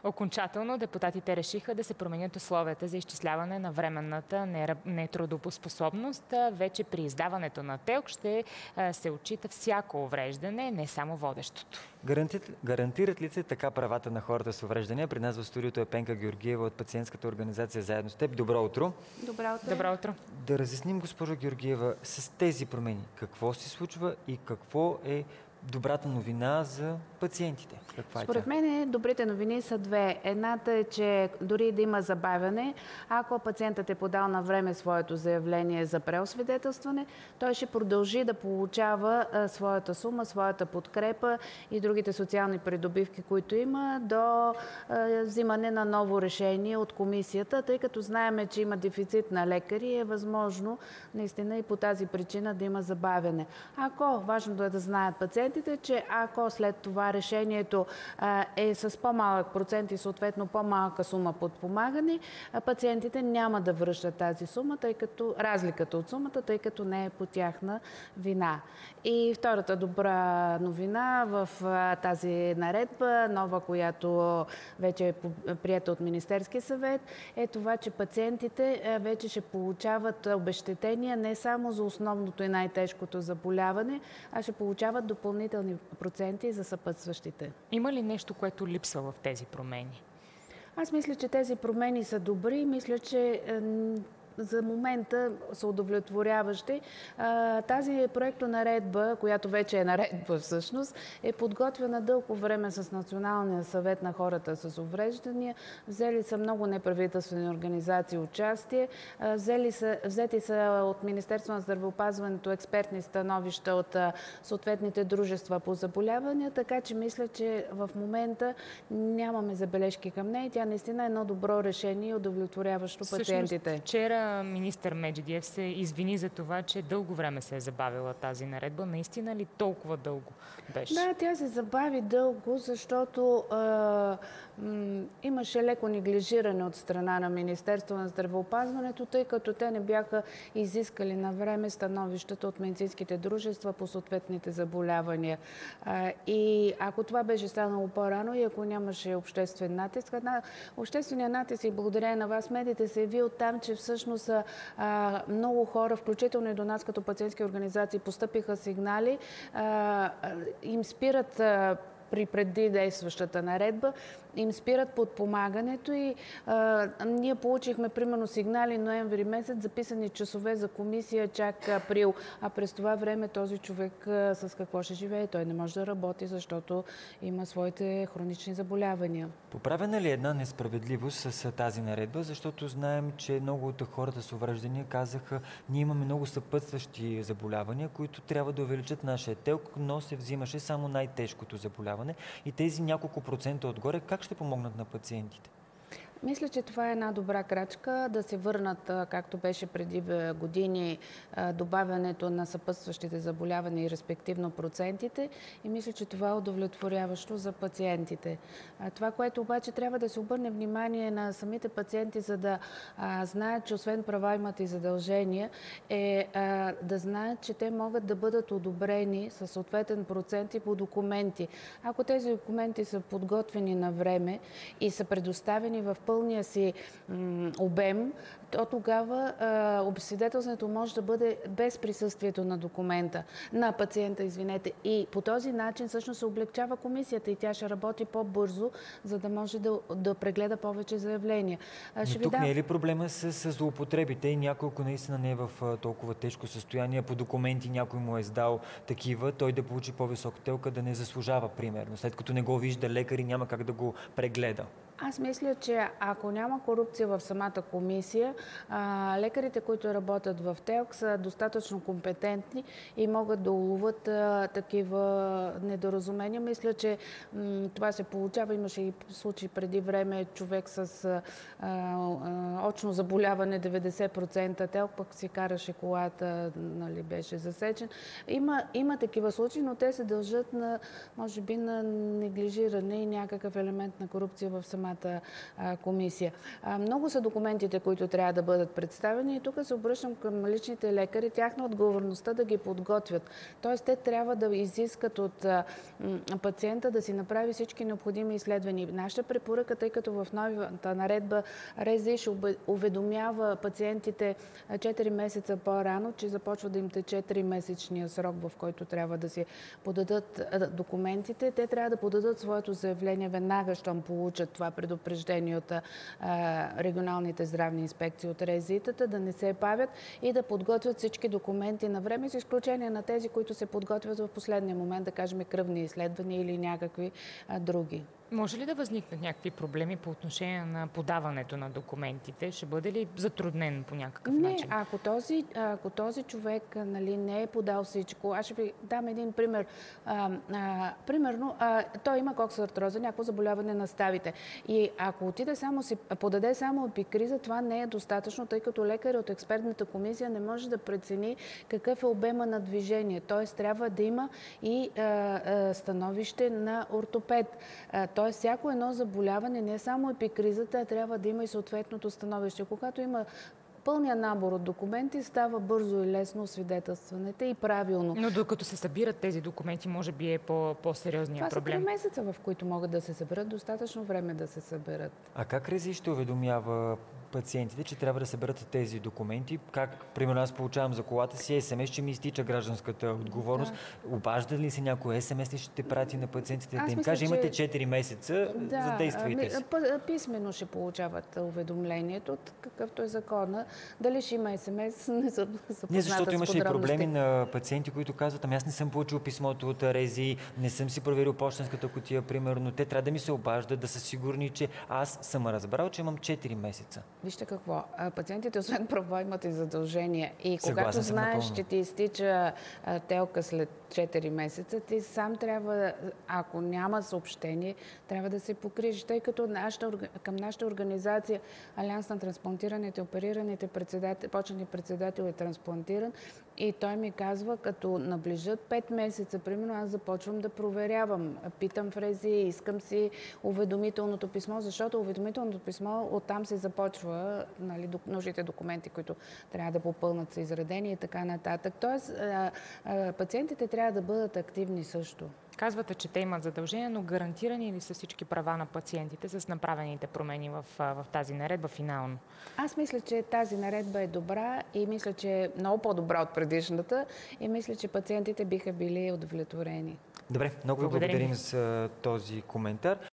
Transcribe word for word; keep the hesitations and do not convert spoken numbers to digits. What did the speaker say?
Окончателно депутатите решиха да се променят условията за изчисляване на временната нетрудоспособност. Вече при издаването на ТЕЛК ще се отчита всяко увреждане, не само водещото. Гарантират, гарантират ли се така правата на хората с увреждания? При нас в студиото е Пенка Георгиева от пациентската организация Заедно с теб. Добро утро! Добро утро! Добро утро! Да разясним, госпожо Георгиева, с тези промени какво се случва и какво е добрата новина за пациентите? Каква е Според мен добрите новини са две. Едната е, че дори да има забавяне, ако пациентът е подал на време своето заявление за преосвидетелстване, той ще продължи да получава а, своята сума, своята подкрепа и другите социални придобивки, които има, до а, взимане на ново решение от комисията, тъй като знаеме, че има дефицит на лекари, е възможно наистина и по тази причина да има забавяне. Ако, важното е да знаят пациентите, че ако след това решението а, е с по-малък процент и съответно по-малка сума подпомагане, а пациентите няма да връщат тази сума, тъй като разликата от сумата, тъй като не е по тяхна вина. И втората добра новина в а, тази наредба, нова, която вече е приета от Министерския съвет, е това, че пациентите а, вече ще получават обезщетения не само за основното и най-тежкото заболяване, а ще получават допълнителни проценти за съпътстващите. Има ли нещо, което липсва в тези промени? Аз мисля, че тези промени са добри. Мисля, че за момента са удовлетворяващи. Тази проектонаредба, която вече е наредба всъщност, е подготвена дълго време с Националния съвет на хората с увреждания. Взели са много неправителствени организации участие. Взели са, взети са от Министерство на здравеопазването експертни становища от съответните дружества по заболявания, така че мисля, че в момента нямаме забележки към нея. Тя наистина е едно добро решение, удовлетворяващо пациентите. Вчера министър Меджидиев се извини за това, че дълго време се е забавила тази наредба. Наистина ли толкова дълго беше? Да, тя се забави дълго, защото а, м, имаше леко неглижиране от страна на Министерство на здравеопазването, тъй като те не бяха изискали на време становищата от медицинските дружества по съответните заболявания. А, и ако това беше станало по-рано и ако нямаше обществен натиск, общественият натиск и благодарение на вас медиите се яви от там, че всъщност са а, много хора, включително и до нас като пациентски организации, постъпиха сигнали, а, им спират а, при преди действащата наредба, им спират подпомагането и а, ние получихме примерно сигнали ноември месец, записани часове за комисия чак април, а през това време този човек а, с какво ще живее? Той не може да работи, защото има своите хронични заболявания. Поправена ли е една несправедливост с тази наредба, защото знаем, че много от хората с увреждания казаха, ние имаме много съпътстващи заболявания, които трябва да увеличат нашия ТЕЛК, но се взимаше само най-тежкото заболяване. И тези няколко процента отгоре, как ще помогнат на пациентите? Мисля, че това е една добра крачка да се върнат, както беше преди години, добавянето на съпътстващите заболявания и респективно процентите. И мисля, че това е удовлетворяващо за пациентите. Това, което обаче трябва да се обърне внимание на самите пациенти, за да а, знаят, че освен права имат и задължения, е а, да знаят, че те могат да бъдат одобрени със съответен процент и по документи. Ако тези документи са подготвени на време и са предоставени в пълния си м, обем, то тогава а, обсвидетелстването може да бъде без присъствието на документа, на пациента, извинете. И по този начин всъщност се облегчава комисията и тя ще работи по-бързо, за да може да, да прегледа повече заявления. Но ще тук ви дам... не е ли проблема с, с злоупотребите и някой, ако наистина не е в толкова тежко състояние, по документи някой му е издал такива, той да получи по-висока телка, да не заслужава, примерно. След като не го вижда лекар и няма как да го прегледа. Аз мисля, че ако няма корупция в самата комисия, а, лекарите, които работят в ТЕЛК, са достатъчно компетентни и могат да уловят а, такива недоразумения. Мисля, че м, това се получава. Имаше и случаи преди време човек с а, а, очно заболяване деветдесет процента ТЕЛК, пък си караше колата, нали, беше засечен. Има, има такива случаи, но те се дължат на, може би, на неглижиране и някакъв елемент на корупция в самата самата а, комисия. А, много са документите, които трябва да бъдат представени и тук се обръщам към личните лекари, тяхна отговорността да ги подготвят. Тоест, те трябва да изискат от а, пациента да си направи всички необходими изследвания. Нашата препоръка, тъй като в новата наредба РЗИ ще уведомява пациентите четири месеца по-рано, че започва да им тече три-месечния срок, в който трябва да си подадат документите. Те трябва да подадат своето заявление веднага, щом получат това предупреждение от а, регионалните здравни инспекции от РЗИ-тата, да не се бавят и да подготвят всички документи на време, с изключение на тези, които се подготвят в последния момент, да кажем кръвни изследвания или някакви а, други. Може ли да възникнат някакви проблеми по отношение на подаването на документите? Ще бъде ли затруднен по някакъв не, начин? Не, ако този, ако този човек, нали, не е подал всичко, аз ще ви дам един пример. А, а, примерно, а, той има коксартроза, някакво заболяване на ставите. И ако отиде само си, подаде само епикриза, това не е достатъчно, тъй като лекар от експертната комисия не може да прецени какъв е обема на движение. Тоест, трябва да има и а, а, становище на ортопед. А, Тоест, всяко едно заболяване, не само епикризата, трябва да има и съответното становище. Когато има пълния набор от документи, става бързо и лесно свидетелстването и правилно. Но докато се събират тези документи, може би е по- по-сериозният проблем. Това са три месеца, в които могат да се съберат, достатъчно време да се съберат. А как РЗИ ще уведомява пациентите, че трябва да съберат тези документи? Как, примерно, аз получавам за колата си ес ем ес, че ми изтича гражданската отговорност. Да. Обажда ли се някой ес ем ес ли ще прати на пациентите? Аз да им мисля, каже, имате че... четири месеца, да, задействайте си. Писмено ще получават уведомлението, какъвто е закона. Дали ще има ес ем ес, не са запозната. Не, защото имаше и проблеми на пациенти, които казват, ами аз не съм получил писмото от РЗИ, не съм си проверил пощенската кутия, примерно. Те трябва да ми се обаждат, да са сигурни, че аз съм разбрал, че имам четири месеца. Вижте какво, пациентите освен права имат и задължения. И Съгласен когато знаеш, напълно. че ти изтича телка след четири месеца, ти сам трябва, ако няма съобщение, трябва да се покрижиш. Тъй като нашата, към нашата организация Алианс на трансплантираните, оперираните председател, почетни председател е трансплантиран и той ми казва, като наближат пет месеца, примерно аз започвам да проверявам. Питам в РЗИ, искам си уведомителното писмо, защото уведомителното писмо оттам се започва, нали, нужните документи, които трябва да попълнат, са изредени и така нататък. Тоест, а, а, пациентите трябва да бъдат активни също. Казвате, че те имат задължения, но гарантирани ли са всички права на пациентите с направените промени в, в тази наредба финално? Аз мисля, че тази наредба е добра и мисля, че е много по-добра от предишната и мисля, че пациентите биха били удовлетворени. Добре, много ви благодарим благодарим за този коментар.